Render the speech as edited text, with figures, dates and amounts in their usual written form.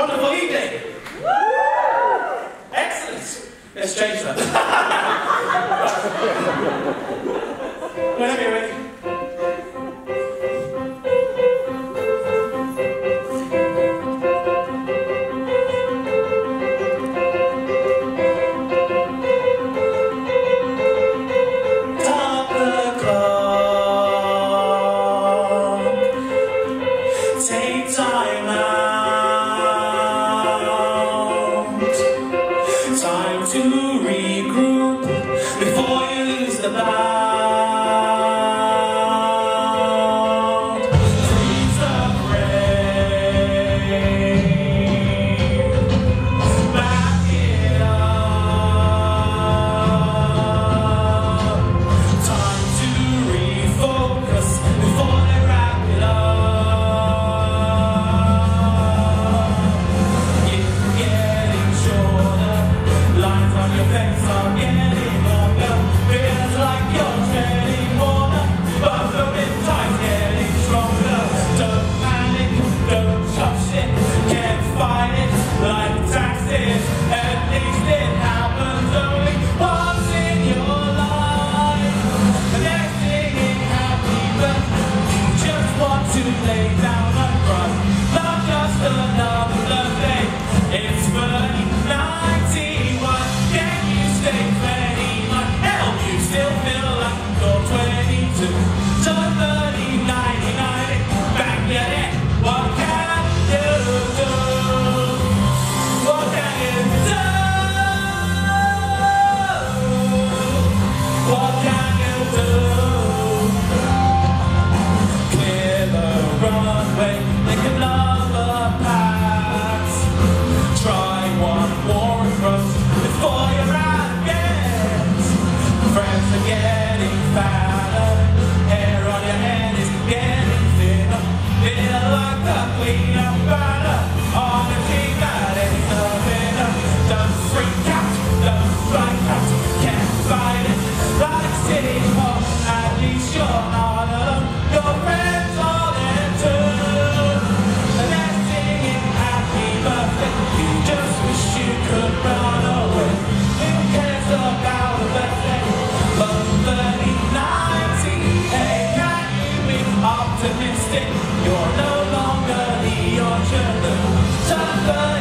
wonderful evening. Excellent. Let's change that. Whenever you're ready. Take time out, time to regroup before you lose the bout. Freeze the frame, back it up. Time to refocus before they wrap it up. Lay down and cry, not just another birthday. It's 3091. Can you stay 21? Hell, you still feel like you're 22. So 3099, back your head. What can you do? What can you do? What can you do? Runway, make another pass. Try one more approach before you're out again. Friends are getting fatter, hair on your head is getting thinner. Feel like a queen of batter on a team that ain't a winner. Don't freak out, don't strike out, can't fight it like City Hall. At least you're not alone, your friends are. Optimistic, you're no longer the orchard.